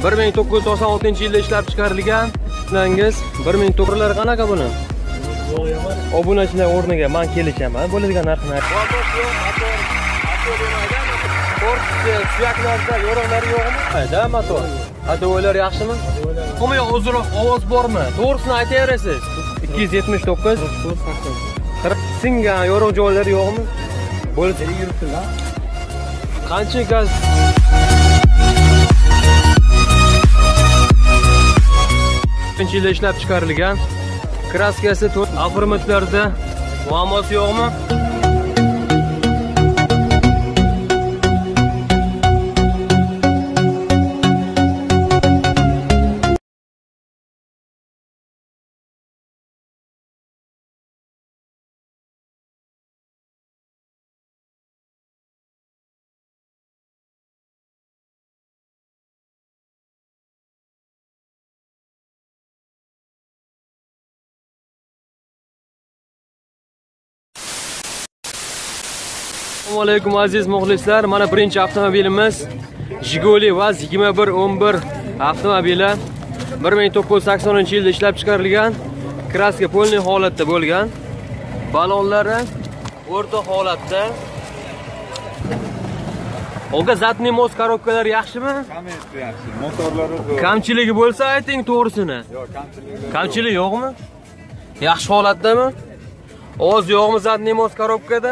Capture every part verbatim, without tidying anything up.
bir ming to'qqiz yuz to'qson oltinchi yilda ishlab chiqarilgan. Sizlarningiz bir ming to'qqiz yuz qanaqa buni? Obunachilar o'rniga men kelishaman. Bo'ladigan narxini aytib. Korpusda suyaklarda yo'roqlari yo'qmi? Da motor. Hadolar yaxshimi? Qomyo o'ziroq ovoz bormi? To'g'risini aytaverasiz. ikki yuz yetmish to'qqiz qirq singan yo'roq joylari yo'qmi? Bo'lsa yuribdilar. Qancha gaz? ikkinchi yilda ishlab chiqarilgan. Kraskasi to'rt avtomatlarda muammosi yo'qmi? Assalomu alaykum aziz muxlislar. Mana birinchi avtomobilimiz Jiguli Vaz yigirma bir o'n bir avtomobili bir ming to'qqiz yuz saksoninchi yilda ishlab chiqarilgan. Kraska polniy holatda bo'lgan. Balonlari o'rta holatda. Olga zatniy moz korobkalari yaxshimi? Hammasi yaxshi. Motorlari zo'r. Kamchiligi bo'lsa ayting to'g'risini. Yo'q, kamchiligi. Kamchilik yo'qmi? Yaxshi holatdami? Ovoz yo'qmi zatniy moz korobkada?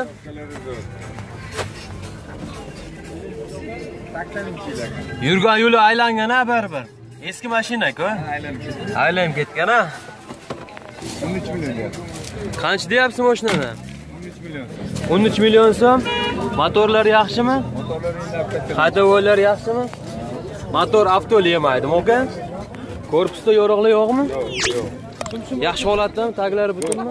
Yurgan yo'li aylangan-a baribir. Eski mashina-ku. Aylanib ketgan. Aylanib ketgan-a. o'n uch million. Qancha deyapsiz mashinani? o'n uch million. o'n uch million so'm. Motorlari yaxshimi? Motorlari inlab ketgan. Hadolar yaxshimi? Motor avtoli yemaydimi, aka? Korpusda yo'roqlar yo'qmi? Yo'q, yo'q. Yaxshi holatdami? Taglari butunmi?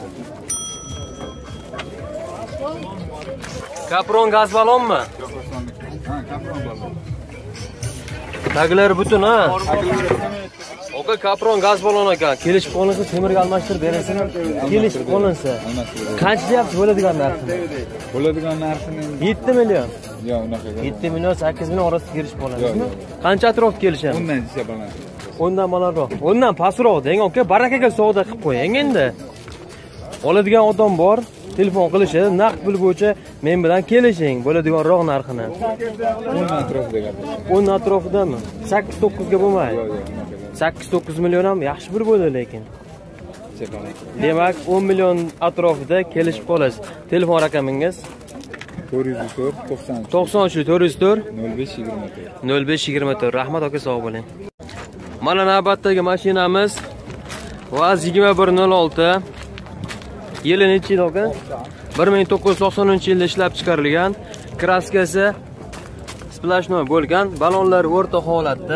Kapron gaz balonmi? Ha, kapron balon. Taglari butun, ha? Oka kapron gaz balon ekan. Kelishib qolinsa temirga almashtirib berasizmi? Kelishib qolinsa. Qancha deyapsiz bo'ladigan narxi? Bo'ladigan narxini yetti million. yo'q, unaqa. yetti million sakkiz million orasida kelishib qoladingizmi? Qancha atrofda kelishamiz? o'ndan desha baland. o'ndan balandroq. o'ndan pastroq deng, aka. Barakaga savdo qilib qo'ying endi. Oladigan odam bor, telefon qilishadi, naqd pul bo'yicha men bilan kelishing, bo'ladiganroq narxini. o'n atrofida gapiramiz. o'n atrofidami? sakkiz to'qqiz ga bo'lmaydi. Yo'q, yo'q, unaqa. sakkiz to'qqiz million ham yaxshi pul bo'ladi lekin. Demak, o'n million atrofida kelishib qolasiz. Telefon raqamingiz to'rt yuz to'rt to'qson to'qson uch to'rt yuz to'rt nol besh yigirma to'rt. nol besh yigirma to'rt. Rahmat aka, sog' bo'ling. Mana navbatdagi mashinamiz Vaz yigirma bir nol olti. Yili necha yil aka? bir ming to'qqiz yuz to'qsoninchi yilda ishlab chiqarilgan. Kraskasi splashnoy bo'lgan, balonlar o'rta holatda.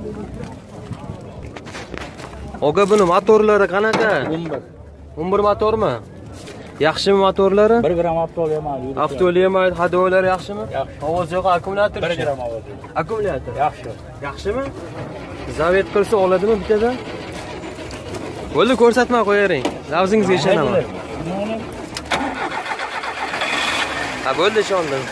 Oga buni motorlari qanaqa? o'n bir. o'n bir motormi? Yaxshimi motorlari? bir gram avtol yemaydi. Avtol yemaydi, hadolar yaxshimi? Yaxshi. Ovoz yo'q, akkumulyator. bir gram ovoz. Akkumulyator. Yaxshi. Yaxshimi? Zavet qilsa oladimi bittadan? Bo'ldi, ko'rsatma qo'yaring. Lavzingizga ishonaman. Ha, bo'ldi, ishondim.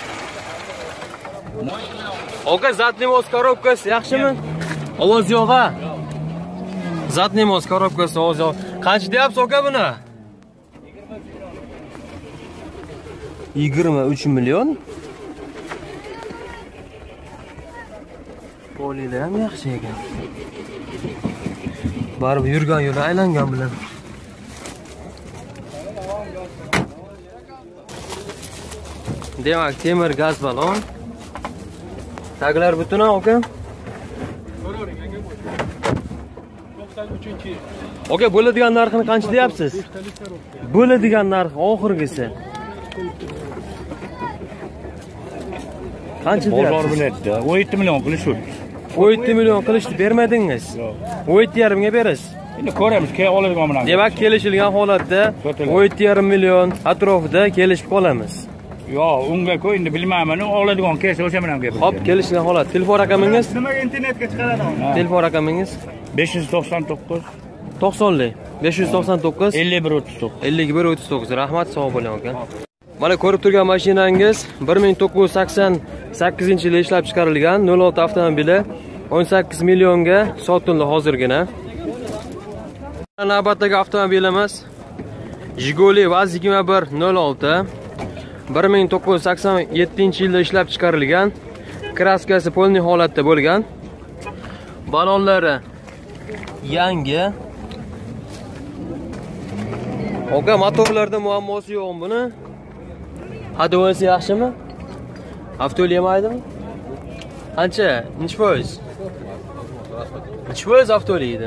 Oka, zatniy moz korobkasi yaxshimi? Ovoz yo'q-a? Zatniy moz korobkasi ovoz yo'q. Qancha deyapsiz aka buni? yigirma uch million. Polilar ham yaxshi ekan. Baribir yurgan yo'li aylangan bilan. Demak, temir gaz balon. Taglar butun aka. Aka, bo'ladigan narxini qancha deyapsiz? Bo'ladigan narx oxirgisi. Qancha deyapsiz? Bozor biletda o'n yetti million qilish shu. o'n yetti million qilishni bermadingiz. o'n yetti yarim ga berasiz. Endi ko'ramiz, keyin oladigan bilan. Demak, kelishilgan holatda o'n yetti yarim million atrofida kelishib qolamiz. Yo'q, unga-ku endi bilmayman, oladigan kelsa o'sha bilan gapiramiz. Hop, kelishgan holat. Telefon raqamingiz? Nimaga internetga chiqaradi? Telefon raqamingiz? besh yuz to'qson to'qqiz to'qsonlik besh yuz to'qson to'qqiz ellik bir o'ttiz to'qqiz ellik bir o'ttiz to'qqiz. Rahmat, sog' bo'ling aka. Mana ko'rib turgan mashinangiz bir ming to'qqiz yuz sakson sakkizinchi yilda ishlab chiqarilgan nol olti avtomobili o'n sakkiz millionga sotildi hozirgina. Navbatdagi avtomobilimiz Jiguli Vaz yigirma bir nol olti bir ming to'qqiz yuz sakson yettinchi yilda ishlab chiqarilgan. Kraskasi polniy holatda bo'lgan. Balonlari yangi. Oka, motorlarda muammosi yo'qmi buni? Hadovosi yaxshimi? Avtoli yemaydimi? Qancha? Necha foiz? Necha foiz avtoli edi?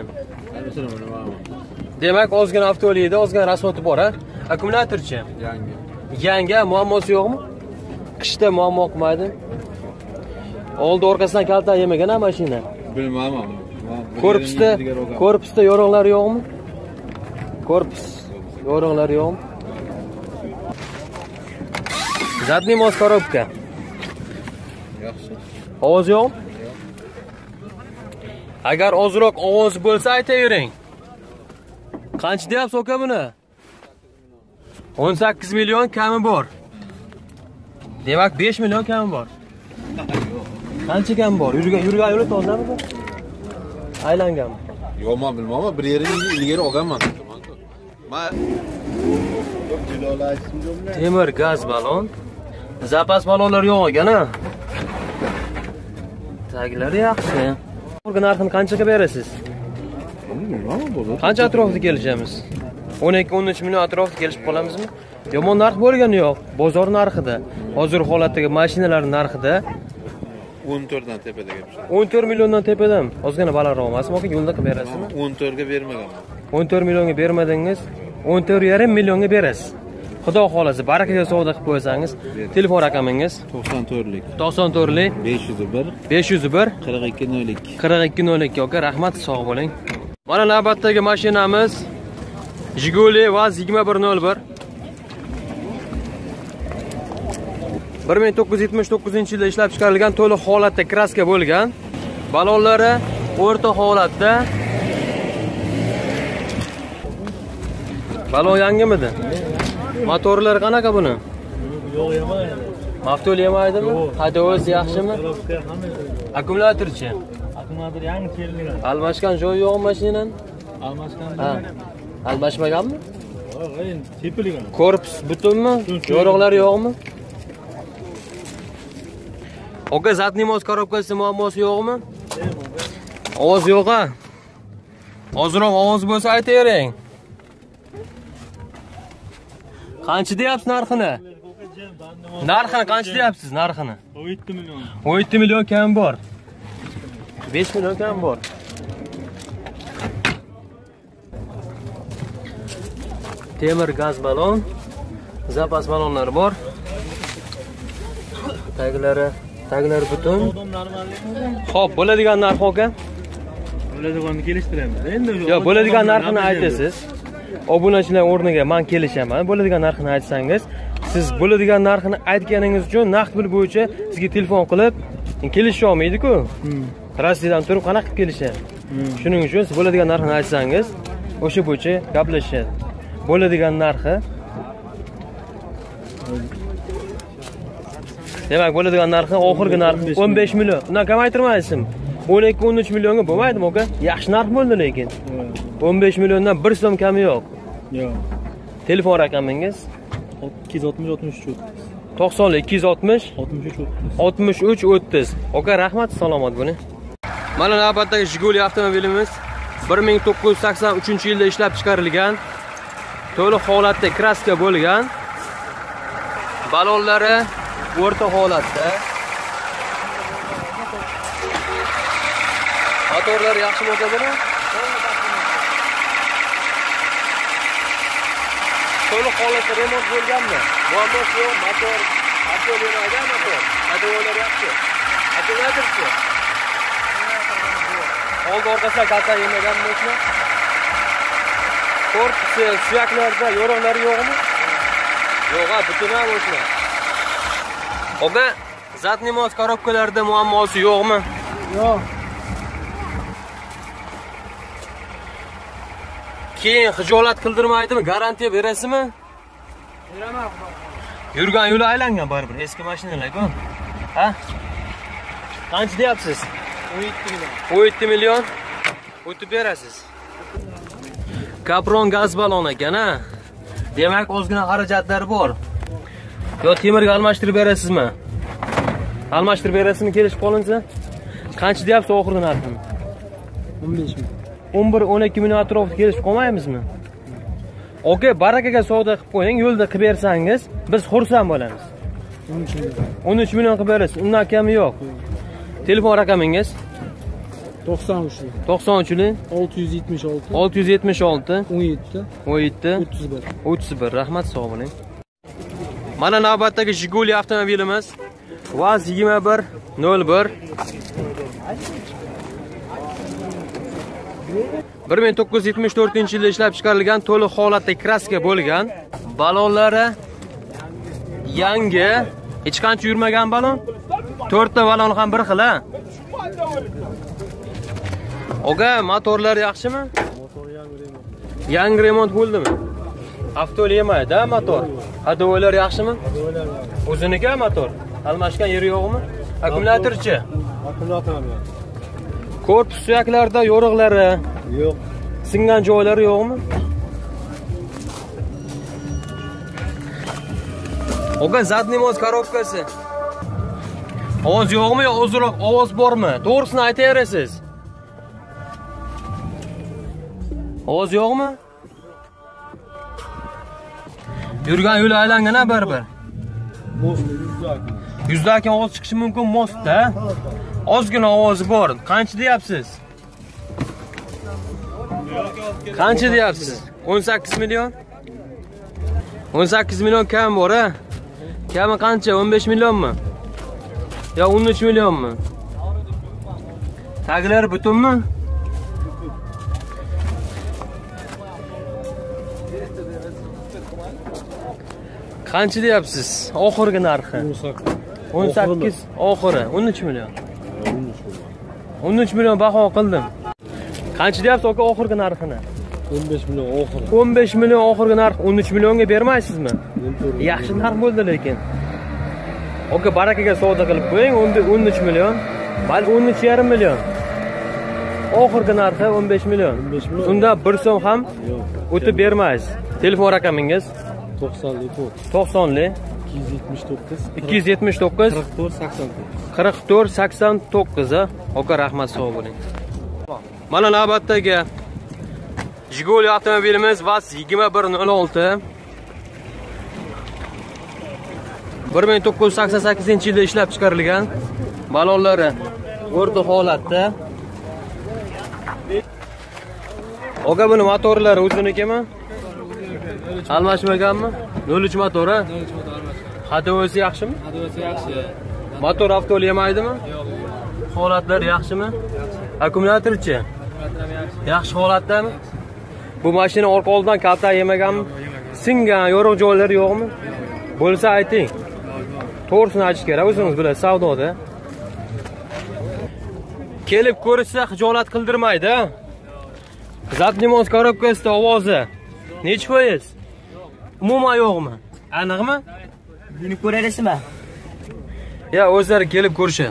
Demak, ozgina avtoli edi, ozgina rasmoti bor, ha? Akkumulyatorchi? Yangi. Yangi, muammosi yo'qmi? Qishda muammo qilmaydi. Oldi orqasidan kaltak yemagan ha mashina? Bilmadim. Korpusda, korpusda yorug'lar yo'qmi? Korpus yorug'lar yo'qmi? Zadniy mos korobka. Yaxshi. Ovoz yo'q? Agar ozroq ovoz bo'lsa aytavering. Qancha deyapsiz aka buni? o'n sakkiz million kami bor. Demak besh million kami bor. Qancha kam bor? Yurgan yurgan yo'li tozami bu? Aylanganmi? Yo'q, men bilmayman, bir yeringiz ilgari olganman. Men Temir gaz balon. Zapas balonlar yo'q ekan-a. Taglari yaxshi. Organ narxini qanchaga berasiz? bilmayman, bo'ladi. Qancha atrofda kelishamiz? o'n ikki o'n uch million atrofida kelishib qolamizmi? Yomon narx bo'lgani yo'q. Bozor narxida, hozir holatdagi mashinalar narxida o'n to'rt dan tepada gapirishadi. o'n to'rt milliondan tepadan. Ozgina balandroq emasmi? Yoki yo'lda qilib berasizmi? o'n to'rt ga bermaganman. o'n to'rt millionga bermadingiz, o'n to'rt yarim millionga berasiz. Xudo xolasa, barakaga savdo qilib qo'ysangiz, telefon raqamingiz to'qson to'rtlik to'qson to'rtlik besh yuz bir besh yuz bir qirq ikki nol ikki qirq ikki nol ikki. Aka, rahmat, sog' bo'ling. Mana navbatdagi mashinamiz Jiguli Vaz yigirma bir nol bir bir ming to'qqiz yuz yetmish to'qqizinchi yilda ishlab chiqarilgan, to'liq holatda kraska bo'lgan. Balonlari o'rta holatda. Balon yangimidi? Motorlari qanaqa buni? Yo'q, yemaydi. Maftol yemaydimi? Hadovosi yaxshimi? Akkumulyatorchi? Akkumulyator yangi kelingan. Almashgan joyi yo'qmi mashinani? Almashgan. Ha. Almashmaganmi? Yo'q, endi tepilgan. Korpus butunmi? Yo'roqlar yo'qmi? Oka, zadniy mos korobkasi muammosi yo'qmi? Ovoz yo'q-a? Ozroq ovoz bo'lsa aytavering. Qancha deyapsiz narxini? Narxini qancha deyapsiz narxini? o'n yetti million. o'n yetti million kam bor. besh million kam bor. Temir gaz balon, zapas balonlar bor. Taglari, taglari butun. Xo'p, bo'ladigan narx aka? Bo'ladiganni kelishtiramiz. Endi Yo'q, bo'ladigan narxini aytasiz. Obunachilar o'rniga men kelishaman. Bo'ladigan narxini aytsangiz, siz bo'ladigan narxini aytganingiz uchun naqd pul bo'yicha sizga telefon qilib, kelisha olmaydi-ku. Rossiyadan turib qanaqa qilib kelishadi? Shuning uchun siz bo'ladigan narxini aytsangiz, o'sha bo'yicha gaplashishadi. Bo'ladigan narxi Demak, bo'ladigan narxi oxirgi narxi o'n besh million. Undan kamaytirmaysizmi? o'n ikki o'n uch millionga bo'lmaydimi aka? Yaxshi narx bo'ldi lekin. o'n besh milliondan bir so'm kami yo'q. Yo'q. Telefon raqamingiz ikki yuz oltmish oltmish uch to'qson ikki yuz oltmish oltmish uch o'ttiz. Aka, rahmat, salomat bo'ling. Mana navbatdagi Jiguli avtomobilimiz bir ming to'qqiz yuz sakson uchinchi yilda ishlab chiqarilgan. To'liq holatda kraska bo'lgan. Balonlari o'rta holatda. Motorlar yaxshi bo'lsa-da? To'liq holatda remont bo'lganmi? Muammosi yo'q, motor, motor yemagan motor. Hadovolar yaxshi. Akkumulyatorchi? Oldi orqasidan kaltak yemagan mashina? Korpusi, suyaklarda yo'roqlari yo'qmi? Yo'q-a, butun-a mashina. Oga, zadniy mos korobkalarda muammosi yo'qmi? Yo'q. Keyin xijolat qildirmaydimi? Garantiya berasizmi? Beraman. Yurgan yo'li aylangan baribir, eski mashinalar-ku. Ha? Qancha deyapsiz? o'n yetti million. o'n yetti million o'tib berasiz. Kapron gaz balon ekan-a. Demak, ozgina xarajatlari bor. Yo temirga almashtirib berasizmi? Almashtirib berasizmi kelishib qolinsa? Qancha deyapsiz oxirgi narxini? o'n besh ming. o'n bir o'n ikki million atrofida kelishib qolmaymizmi? Oka, barakaga savdo qilib qo'ying, yo'lda qilib bersangiz, biz xursand bo'lamiz. o'n uch million. o'n uch million qilib berasiz. Undan kami yo'q. Telefon raqamingiz? to'qson uch. to'qson uch olti yuz yetmish olti. olti yuz yetmish olti o'n yetti. o'n yetti o'ttiz bir. o'ttiz bir. Rahmat, sog' bo'ling. Mana navbatdagi Jiguli avtomobilimiz. vaz yigirma bir nol bir. bir ming to'qqiz yuz yetmish to'rtinchi yilda ishlab chiqarilgan, to'liq holatda kraska bo'lgan. Balonlari yangi, hech qancha yurmagan balon. to'rtta balon ham bir xil, ha. Oga, motorlar yaxshimi? Motor yangi remont. Yangi remont bo'ldimi? Avtol yemaydi-da motor. Hadovolar yaxshimi? Hadovolar. O'ziniki motor. Almashgan yeri yo'qmi? Akkumulyatorchi. Akkumulyator ham yo'q. Korpus suyaklarida yo'riqlari Yo'q. singan joylari yo'qmi? Oga, zadniy moz korobkasi. Ovoz yo'qmi yo ozroq ovoz bormi? To'g'risini aytaverasiz. Ovoz yo'qmi? Yurgan yo'li aylangan-a baribir. Most yuzaki. Yuzdakin ovoz chiqishi mumkin mostda. Ozgina ovozi bor. Qancha deyapsiz? Qancha deyapsiz? o'n sakkiz million. o'n sakkiz million kam bor-a? Kami qancha? o'n besh millionmi? Yo o'n uch millionmi? Taglari butunmi? Qancha deyapsiz? Oxirgi narxi. o'n sakkiz oxiri o'n uch million. o'n uch million baho qildim. Qancha deyapsiz aka oxirgi narxini? o'n besh million oxiri. o'n besh million oxirgi narx. o'n uch millionga bermaysizmi? Yaxshi narx bo'ldi lekin. Aka, barakaga savdo qilib qo'ying, o'n uch million, balki o'n uch yarim million. Oxirgi narxi o'n besh million. Unda bir so'm ham o'tib bermaysiz. Telefon raqamingiz? to'qsonlik to'qsonlik ikki yuz yetmish to'qqiz ikki yuz yetmish to'qqiz qirq to'rt sakson to'qqiz qirq to'rt sakson to'qqiz. Aka, rahmat, sog' bo'ling. Mana navbatdagi Jiguli avtomobilimiz vaz yigirma bir nol olti. bir ming to'qqiz yuz sakson sakkizinchi yilda ishlab chiqarilgan. Balonlari o'rta holatda. Aka, buni motorlari o'zinikimi? Almashmaganmi? nol uch motor, ha? nol uch motor almash. Hadovosi yaxshimi? Hadovosi yaxshi. Motor avtol yemaydimi? Yo'q. Holatlari yaxshimi? Akkumulyatorchi? Akkumulyator yaxshi. Yaxshi holatdami? Bu mashina orqa oldidan kalta yemaganmi? Singan yo'riq joylari yo'qmi? Bo'lsa ayting. To'g'risini aytish kerak, o'zingiz bilasiz, savdoda. Kelib ko'rishsa xijolat qildirmaydi. Zadniy moz korobkasida ovozi nechi foiz? Umuman yo'qmi? Aniqmi? Buni ko'rasizmi? Ya, o'zlari kelib ko'rishadi.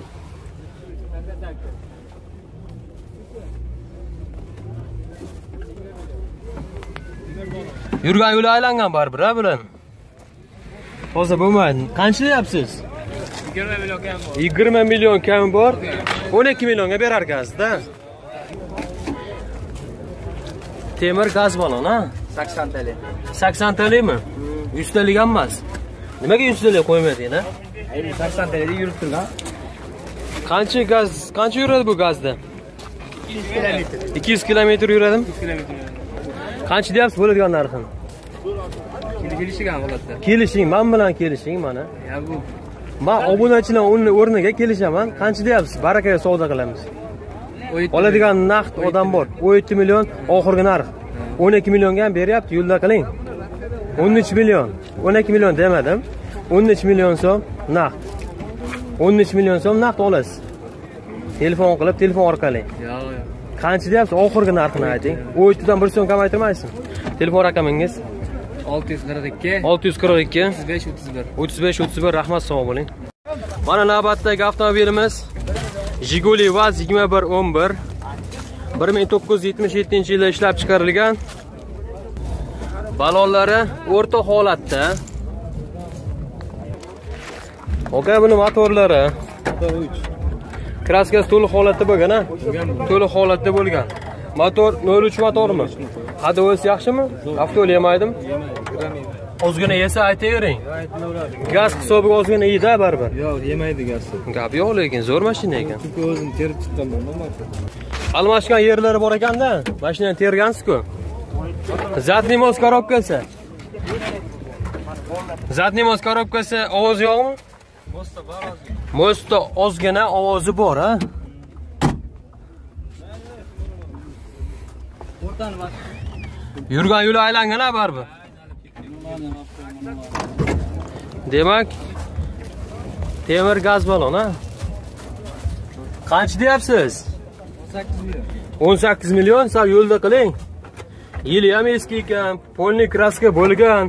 Yurgan yo'li aylangan baribir, ha, bilan. Hozir bo'lmaydi. Qancha deyapsiz? yigirma million kam bor. yigirma million kam bor. o'n ikki millionga berar ekansiz-da. Temir gaz balon, ha? sakson talik. sakson talikmi? yuz talik ham emas. Nimaga yuz talik qo'ymading, ha? Endi sakson talikda yurib turgan. Qancha gaz, qancha yuradi bu gazda? ikki yuz kilometr. ikki yuz kilometr yuradimi? ikki yuz kilometr. Qancha deyapsiz bo'ladigan narxini? Kelishigan holatda. Kelishing, men bilan kelishing mana. Ya bu Men obunachilar o'rniga kelishaman. Qancha deyapsiz? Barakaga savdo qilamiz. Oladigan naqd odam bor. o'n yetti million oxirgi narx. o'n ikki millionga ham beryapti, yo'lda qiling. o'n uch million. o'n ikki million demadim. o'n uch million so'm naqd. o'n uch million so'm naqd olasiz. Telefon qilib, telefon orqali. Yo'q, yo'q. Qancha deyapsiz? Oxirgi narxini ayting. o'n yetti dan bir so'm kamaytirmaysizmi? Telefon raqamingiz? olti yuz qirq ikki olti yuz qirq ikki o'ttiz besh o'ttiz bir o'ttiz besh o'ttiz bir. Rahmat, sog' bo'ling. Mana navbatdagi avtomobilimiz Jiguli Vaz yigirma bir o'n bir bir ming to'qqiz yuz yetmish yettinchi yilda ishlab chiqarilgan. Balonlari o'rta holatda. Oka, buni motorlari kraskasi to'liq holatda bo'lgan, ha? To'liq holatda bo'lgan. Motor nol uch motormi? Hadovosi yaxshimi? Avtol yemaydimi? Ozgina yesa aytavering. Gaz hisobiga ozgina yeydi baribir. Yo'q, yemaydi gazni. Gap yo'q, lekin zo'r mashina ekan. Chunki o'zim terib chiqqanman, motor. Almashgan yerlari bor ekanda, mashinani tergansiz-ku. Zatnimoz korobkasi. Zatnimoz korobkasi ovozi yo'qmi? Mosta bor ozgina. Mosta ozgina ovozi bor, ha? O'rtani bas. Yurgan yo'li aylangan, ha, baribir. Demak, temir gaz balon, ha? Qancha deyapsiz? o'n sakkiz million, sal yo'lda qiling. Yili ham eski ekan, polni kraska bo'lgan.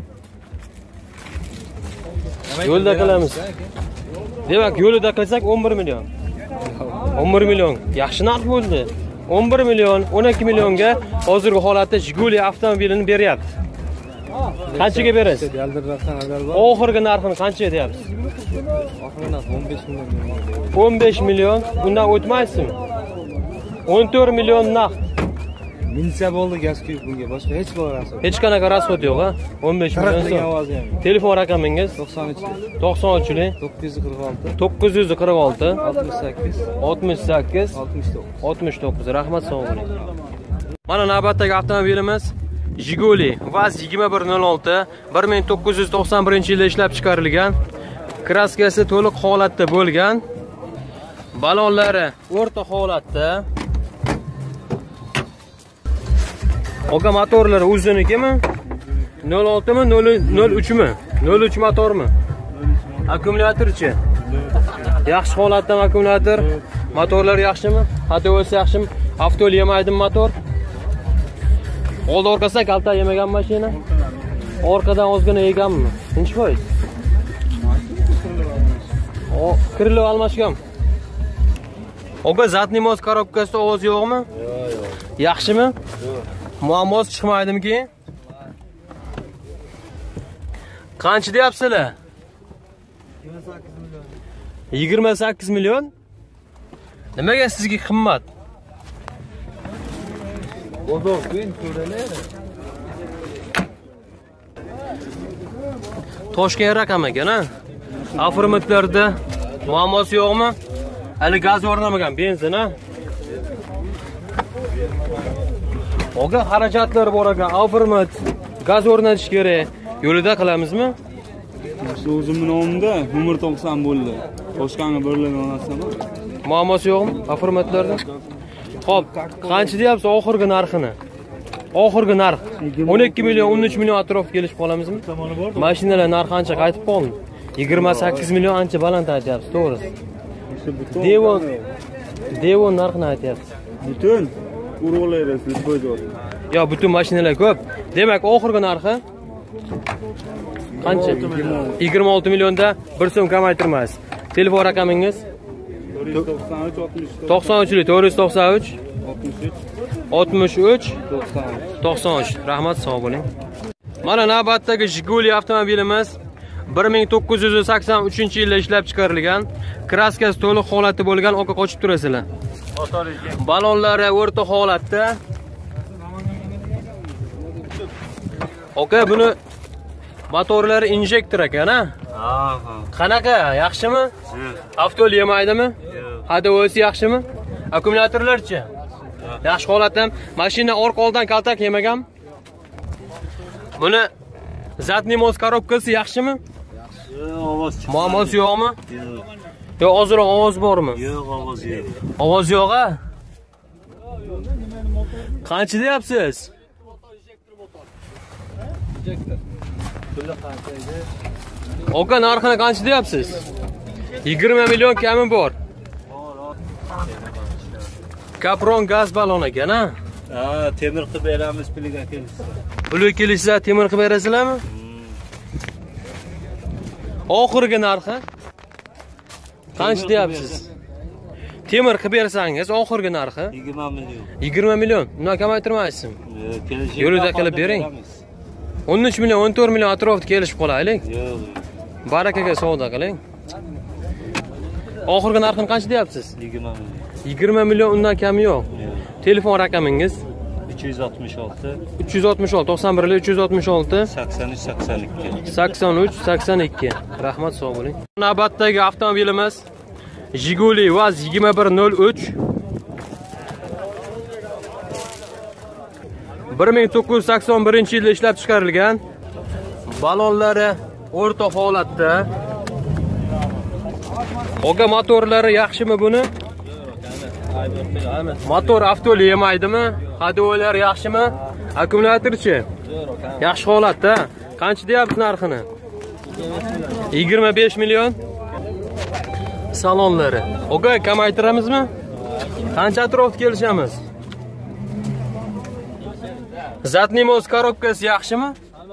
Yo'lda qilamiz. Demak, yo'lida qilsak o'n bir million. o'n bir million. Yaxshi narx bo'ldi. o'n bir million, o'n ikki millionga hozirgi holatda Jiguli avtomobilini beryapti. Qanchaga berasiz? Oxirgi narxini qancha deyapsiz? Oxirgi narx o'n besh million. o'n besh million. Undan o'tmaysizmi? o'n to'rt million naqd. Minsa bo'ldi gaz quyib bunga, boshqa hech bir rasm. Hech qanaqa rasxod yo'q, ha? o'n besh million so'm. Telefon raqamingiz? to'qson uch to'qson uch to'qqiz yuz qirq olti to'qqiz yuz qirq olti oltmish sakkiz oltmish sakkiz oltmish to'qqiz oltmish to'qqiz. Rahmat, sog' bo'ling. Mana navbatdagi avtomobilimiz Jiguli Vaz yigirma bir nol olti bir ming to'qqiz yuz to'qson birinchi yilda ishlab chiqarilgan. Kraskasi to'liq holatda bo'lgan. Balonlari o'rta holatda. Oka, motorlari o'zinikimi? nol olti mi, nol uch mi? nol uch motormi? Akkumulyatorchi? Yaxshi holatdami akkumulyator? Motorlar yaxshimi? Hadovosi yaxshimi? Avtol yemaydimi motor? Old orqasidan kalta yemagan mashina? Orqadan ozgina yeganmi? Tinch foiz. O, kirilib almashgan. Oka, zatnimoz korobkasida ovoz yo'qmi? Yo'q, yo'q. Yaxshimi? Yo'q. Muammosi chiqmaydimki? Qancha deyapsizlar? yigirma sakkiz million. Nimaga sizga qimmat? Bozor qo'yin ko'ralar. Toshkent raqam ekan, ha? Afirmatlarda muammosi yo'qmi? Hali gaz o'rnamagan, benzin, ha? Oga, xarajatlari bor ekan, afirmat, gaz o'rnatish kerak. Yo'lida qilamizmi? O'zimning nomimda nomer to'qson bo'ldi. Toshkentga berilgan narsami? Muammosi yo'qmi afirmatlarda? Xo'p, qancha deyapsiz oxirgi narxini? Oxirgi narx o'n ikki million, o'n uch million atrof kelishib qolamizmi? Mashinalar narxi qancha qaytib qoldi? yigirma sakkiz million ancha baland aytyapsiz, to'g'ri. Devon Devon narxini aytyapsiz. Butun urg'ulaysiz bo'ydoq. Yo, butun mashinalar ko'p. Demak, oxirgi narxi qancha? yigirma olti millionda bir so'm kamaytirmaysiz. Telefon raqamingiz? to'qson uch to'rt yuz to'qson uch oltmish uch to'qson uch. Rahmat, sog' bo'ling. Mana navbatdagi Jiguli avtomobilimiz bir ming to'qqiz yuz sakson uchinchi yilda ishlab chiqarilgan. Kraskasi to'liq holatda bo'lgan, oqa qochib turasizlar. Balonlari o'rta holatda. Oka, buni motorlari injektor ekan, ha? Ha, ha. Qanaqa? Yaxshimi? Avtol yemaydimi? Yo'q. Hadovosi yaxshimi? Akkumulyatorlarchi? Yaxshi holatda. Mashina orqa oldan kaltak yemagan? Buni zatnimoz korobkasi yaxshimi? Yaxshi, ovoz chiqadi. Muammosi yo'qmi? Yo'q. Yo, ozroq ovoz bormi? Yo'q, ovoz yo'q. Ovoz yo'q, ha? Qancha deyapsiz? Oka, narxini qancha deyapsiz? yigirma million kami bor. Kapron gaz balon ekan, ha? Ha, temir qilib beramiz, pulga kelishsa. Pulga kelishsa temir qilib berasizlarmi? Oxirgi narxi qancha deyapsiz? Temir qilib bersangiz, oxirgi narxi yigirma million. yigirma million. Undan kamaytirmaysizmi? Kelishib Yo'lida qilib bering. o'n uch million, o'n to'rt million atrofida kelishib qolaylik. Yo'q. Barakaga savdo qiling. Oxirgi narxini qancha deyapsiz? yigirma million. yigirma million, undan kami yo'q. Telefon raqamingiz uch yuz oltmish olti uch yuz oltmish olti to'qson bir uch yuz oltmish olti sakson uch sakson ikki. sakson uch sakson ikki. Rahmat, sog' bo'ling. Navbatdagi avtomobilimiz Jiguli Vaz yigirma bir nol uch bir ming to'qqiz yuz sakson birinchi yilda ishlab chiqarilgan. Balonlari o'rta holatda. Oga motorlari yaxshimi buni? Motor avtoli yemaydimi? Hadolar yaxshimi? Akkumulyatorchi? Yaxshi holatda. Qancha deyapsiz narxini? yigirma besh million. Salonlari. Oga kamaytiramizmi? Qancha atrofga kelishamiz? Zatnimoz korobkasi yaxshimi?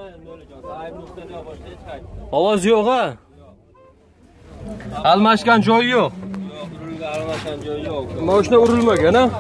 Ovoz yo'q-a? Almashgan joyi yo'q. Almashgan joyi yo'q. Mashina urilmagan, ha?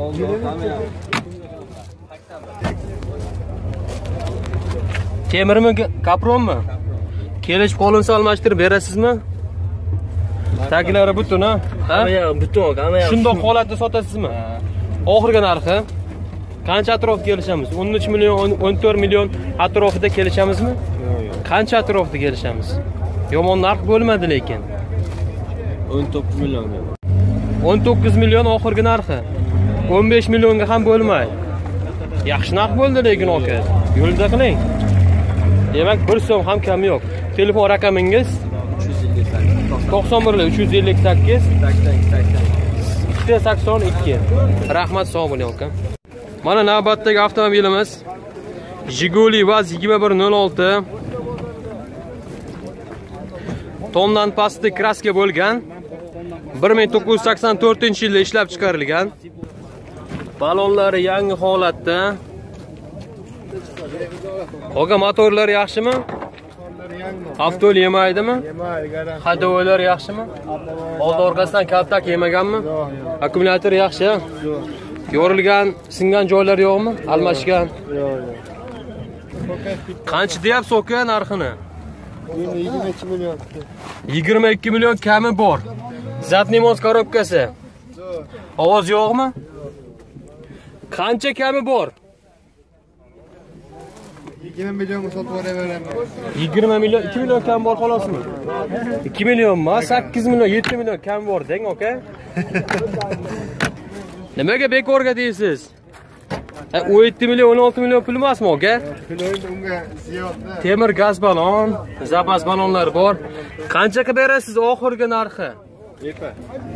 Temirmi, kapronmi? Kelish qo'linsa almashtirib berasizmi? Taglari butun, ha? Hamma yo'q, butun, hamma yo'q. Shundoq holatda sotasizmi? Oxirgi narxi qancha atrofga kelishamiz? o'n uch million, o'n to'rt million atrofida kelishamizmi? Yo'q. Qancha atrofda kelishamiz? Yomon narx bo'lmadi lekin. o'n to'qqiz million. o'n to'qqiz million oxirgi narxi. o'n besh millionga ham bo'lmaydi. Yaxshi narx bo'ldi lekin aka. Yo'lda qiling. Demak, bir so'm ham kam yo'q. Telefon raqamingiz to'qson bir uch yuz ellik sakkiz ikki sakson ikki. Rahmat, sog' bo'ling aka. Mana navbatdagi avtomobilimiz Jiguli Vaz yigirma bir nol olti. Tomdan pastda kraska bo'lgan. bir ming to'qqiz yuz sakson to'rtinchi yilda ishlab chiqarilgan. Balonlari yangi holatda. Oga motorlari yaxshimi? Avtol yemaydimi? Yemaydi. Hadolar yaxshimi? Old orqasidan kaltak yemaganmi? Akkumulyator yaxshi. Yorilgan, singan joylar yo'qmi? Almashgan. Qancha deyapsiz aka narxini? yigirma ikki million. yigirma ikki million kami bor. Zatnimoz korobkasi. Ovoz yo'qmi? Qancha kami bor? yigirma millionga sotib yuboraman. yigirma million, ikki million kam bor xolosmi? ikki million emas, sakkiz million, yetti million kam bor deng, aka. Nimaga bekorga deysiz? o'n yetti million, o'n olti million pul emasmi, aka? Pul unga ziyodda. Temir gaz balon, zapas balonlar bor. Qancha qilib berasiz oxirgi narxi? Epa.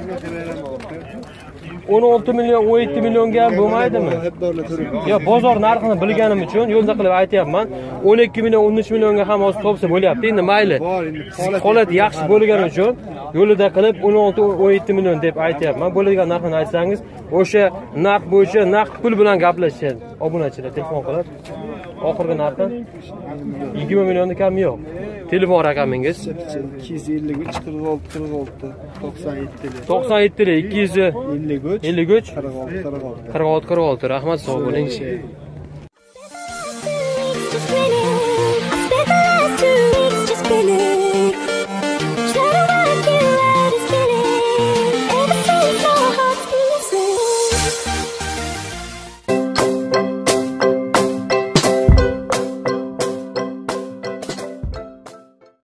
o'n olti million, o'n yetti millionga ham bo'lmaydimi? Yo, bozor narxini bilganim uchun yo'lda qilib aytayapman. o'n ikki million, o'n uch millionga ham hozir topsa bo'lyapti. Endi mayli. Holat yaxshi bo'lgani uchun yo'lida qilib o'n olti, o'n yetti million deb aytayapman. Bo'ladigan narxini aytsangiz, o'sha narx bo'yicha naqd pul bilan gaplashishadi. Obunachilar telefon qilib. Oxirgi narxi yigirma milliondan kam yo'q. Telefon raqamingiz ikki yuz ellik uch qirq olti qirq olti to'qson yetti. to'qson yetti ikki yuz ellik uch ellik uch qirq olti qirq olti. qirq olti qirq olti. Rahmat, sog' bo'ling.